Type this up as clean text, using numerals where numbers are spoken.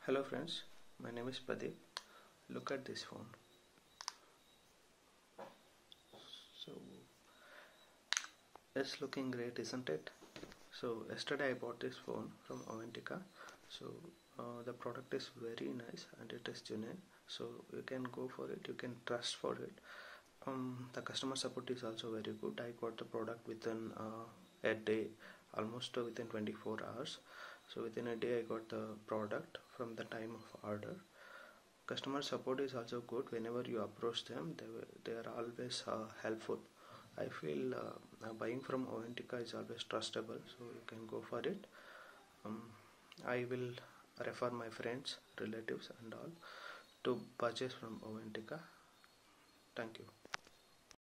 Hello friends, my name is Pradeep. Look at this phone. So it's looking great, isn't it? So yesterday I bought this phone from Avantika. So the product is very nice and it is genuine. So you can go for it, you can trust for it. The customer support is also very good. I got the product within a day, almost within 24 hours. So within a day I got the product from the time of order. Customer support is also good. Whenever you approach them, they are always helpful. I feel buying from Avantika is always trustable, so you can go for it. I will refer my friends, relatives and all to purchase from Avantika. Thank you.